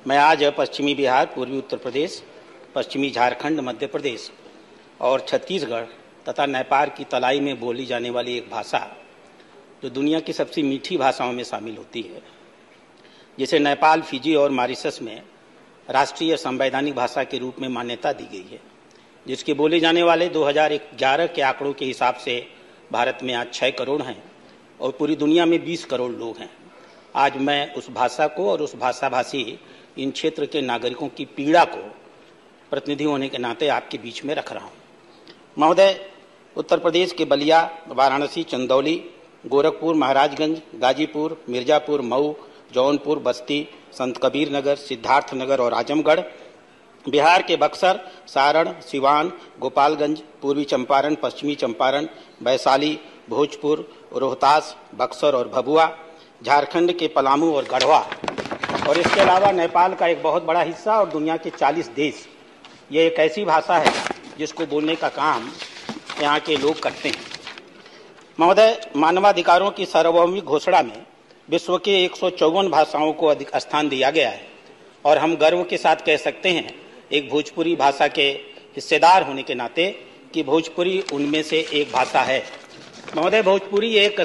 मैं आज पश्चिमी बिहार, पूर्वी उत्तर प्रदेश, पश्चिमी झारखंड, मध्य प्रदेश और छत्तीसगढ़ तथा नेपाल की तलाई में बोली जाने वाली एक भाषा जो दुनिया की सबसे मीठी भाषाओं में शामिल होती है, जिसे नेपाल, फिजी और मॉरिशस में राष्ट्रीय संवैधानिक भाषा के रूप में मान्यता दी गई है, जिसके बोले जाने वाले 2011 के आंकड़ों के हिसाब से भारत में आज 6 करोड़ हैं और पूरी दुनिया में 20 करोड़ लोग हैं। आज मैं उस भाषा को और उस भाषाभाषी इन क्षेत्र के नागरिकों की पीड़ा को प्रतिनिधि होने के नाते आपके बीच में रख रहा हूँ। महोदय, उत्तर प्रदेश के बलिया, वाराणसी, चंदौली, गोरखपुर, महाराजगंज, गाजीपुर, मिर्जापुर, मऊ, जौनपुर, बस्ती, संत कबीर नगर, सिद्धार्थनगर और आजमगढ़, बिहार के बक्सर, सारण, सिवान, गोपालगंज, पूर्वी चंपारण, पश्चिमी चंपारण, वैशाली, भोजपुर, रोहतास, बक्सर और भभुआ, झारखंड के पलामू और गढ़वा और इसके अलावा नेपाल का एक बहुत बड़ा हिस्सा और दुनिया के 40 देश। ये एक ऐसी भाषा है जिसको बोलने का काम यहाँ के लोग करते हैं। महोदय, मानवाधिकारों की सार्वभौमिक घोषणा में विश्व के 154 भाषाओं को अधिक स्थान दिया गया है और हम गर्व के साथ कह सकते हैं, एक भोजपुरी भाषा के हिस्सेदार होने के नाते, कि भोजपुरी उनमें से एक भाषा है। महोदय, भोजपुरी एक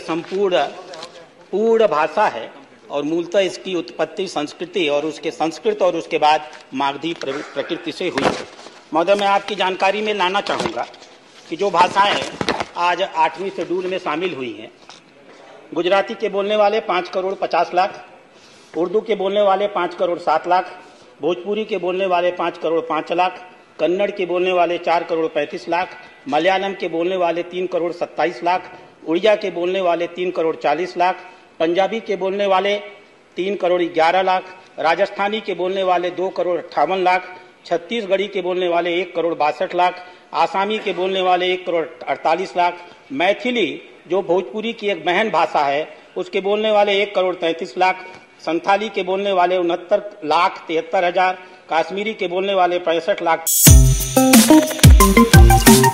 पूर्ण भाषा है और मूलतः इसकी उत्पत्ति संस्कृति और उसके संस्कृत और उसके बाद मागधी प्रकृति से हुई है। महोदय, मैं आपकी जानकारी में लाना चाहूँगा कि जो भाषाएं आज 8वीं शेड्यूल में शामिल हुई हैं, गुजराती के बोलने वाले 5 करोड़ 50 लाख, उर्दू के बोलने वाले 5 करोड़ 7 लाख, भोजपुरी के बोलने वाले 5 करोड़ 5 लाख, कन्नड़ के बोलने वाले 4 करोड़ 35 लाख, मलयालम के बोलने वाले 3 करोड़ 27 लाख, उड़िया के बोलने वाले 3 करोड़ 40 लाख, पंजाबी के बोलने वाले 3 करोड़ 11 लाख, राजस्थानी के बोलने वाले 2 करोड़ 58 लाख, छत्तीसगढ़ी के बोलने वाले 1 करोड़ 62 लाख, आसामी के बोलने वाले 1 करोड़ 48 लाख, मैथिली जो भोजपुरी की एक बहन भाषा है उसके बोलने वाले 1 करोड़ 33 लाख, संथाली के बोलने वाले 69 लाख 73 हजार, कश्मीरी के बोलने वाले 65 लाख।